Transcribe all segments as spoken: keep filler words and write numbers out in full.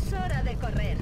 Es hora de correr.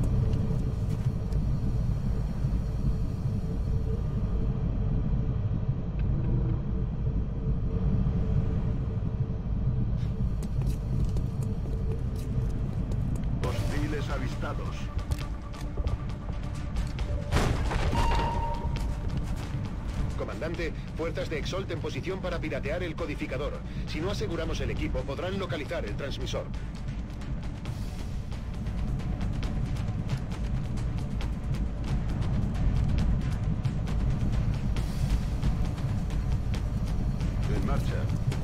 Hostiles avistados. Comandante, fuerzas de Exalt en posición para piratear el codificador. Si no aseguramos el equipo, podrán localizar el transmisor. En marcha.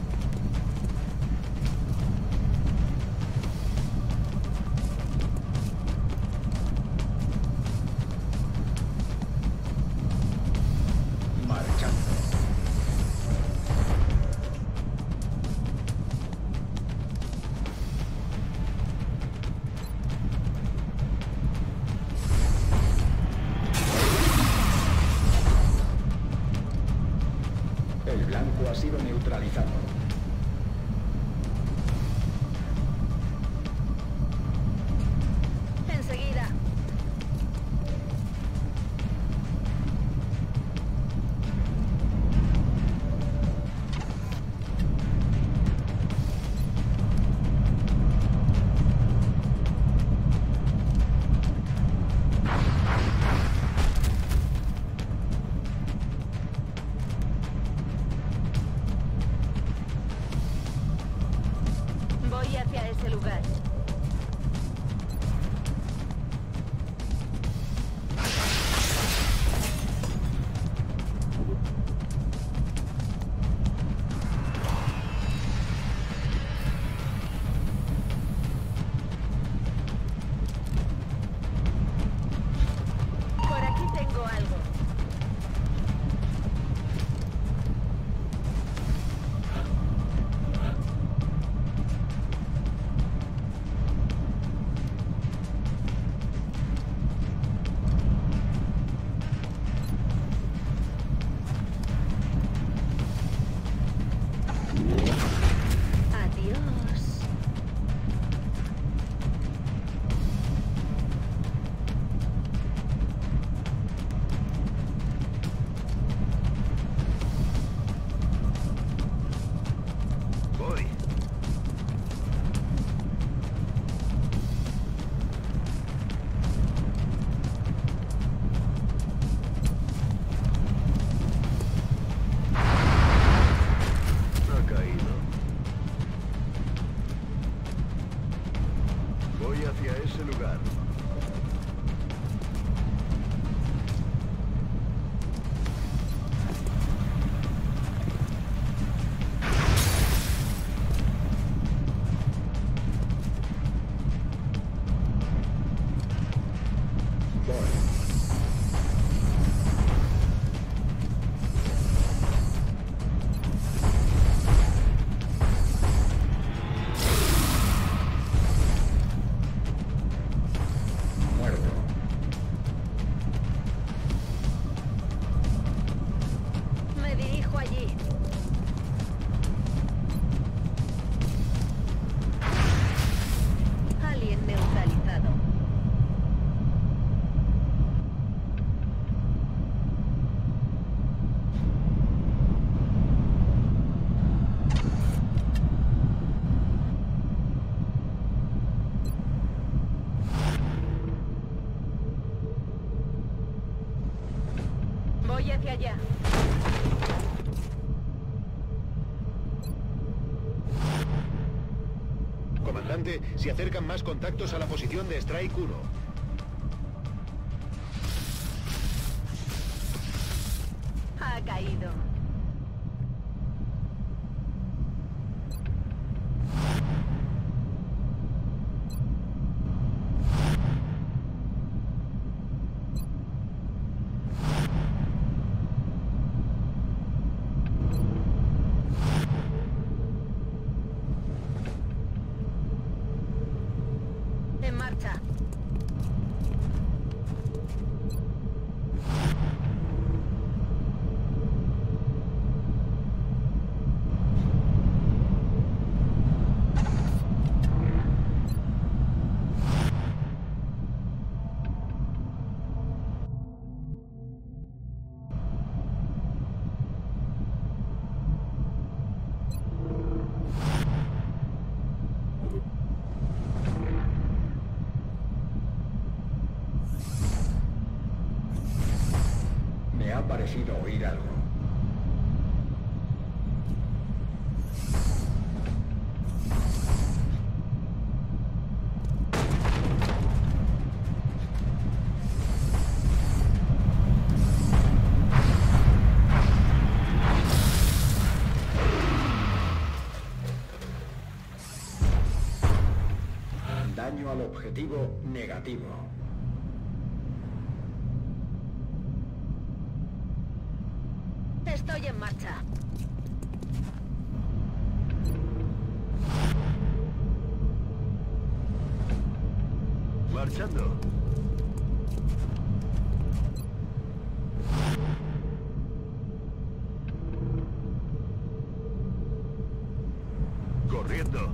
El blanco ha sido neutralizado. Enseguida. Voy hacia ese lugar. Por aquí tengo algo. Adiós. Voy. Ha caído. Voy hacia ese lugar. Muerto. Me dirijo allí. Alien neutralizado. Voy hacia allá. Comandante, se acercan más contactos a la posición de Strike uno. Ha caído. En marcha. parecido oír algo. Daño al objetivo negativo. Estoy en marcha. Marchando. Corriendo.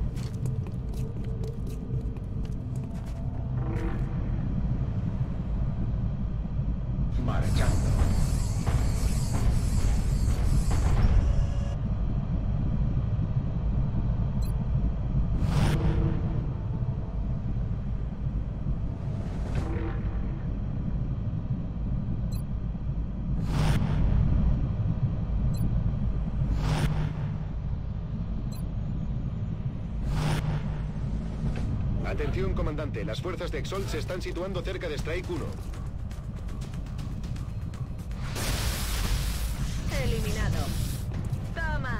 Marchando. Atención, comandante. Las fuerzas de Exalt se están situando cerca de Strike uno. Eliminado. Toma.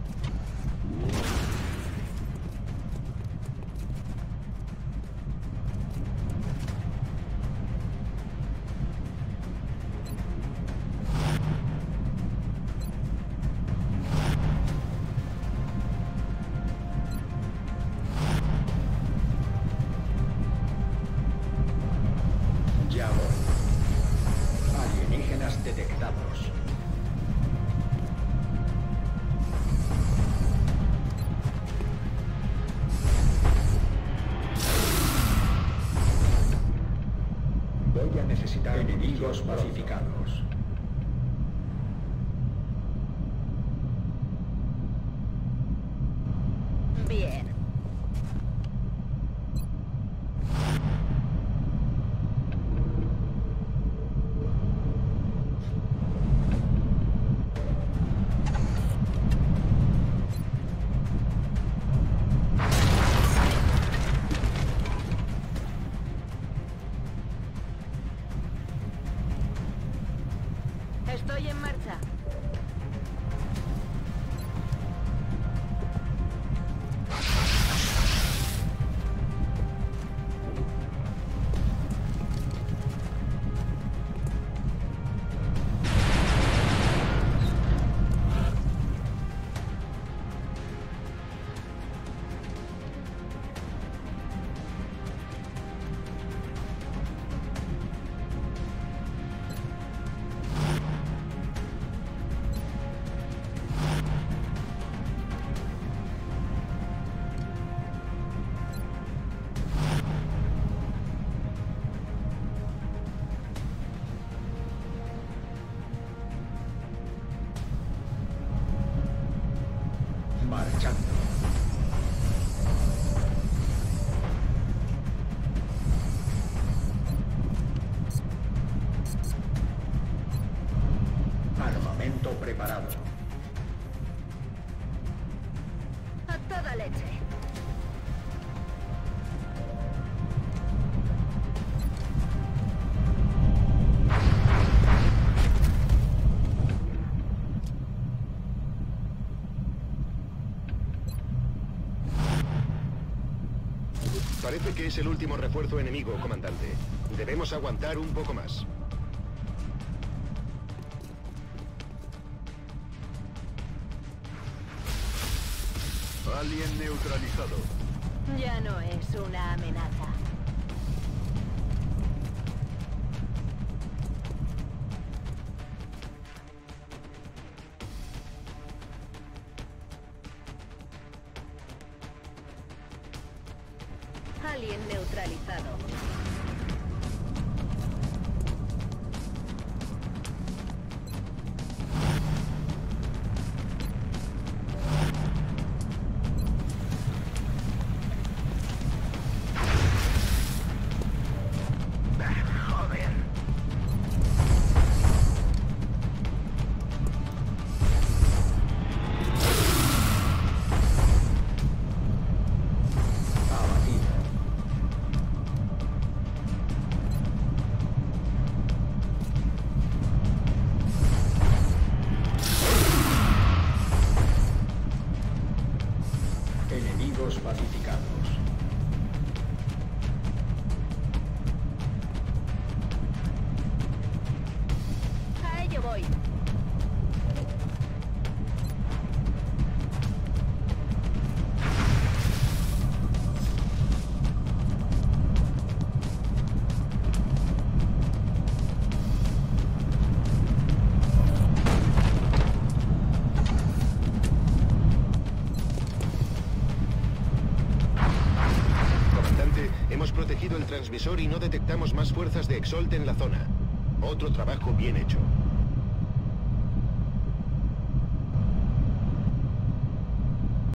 Ya voy. Alienígenas detectados. Voy a necesitar enemigos pacificados. Bien. Estoy en marcha. Marchando. Armamento preparado. A toda leche. Parece que es el último refuerzo enemigo, comandante. Debemos aguantar un poco más. Alien neutralizado. Ya no es una amenaza. Alien neutralizado. protegido el transmisor y no detectamos más fuerzas de Exalt en la zona. Otro trabajo bien hecho.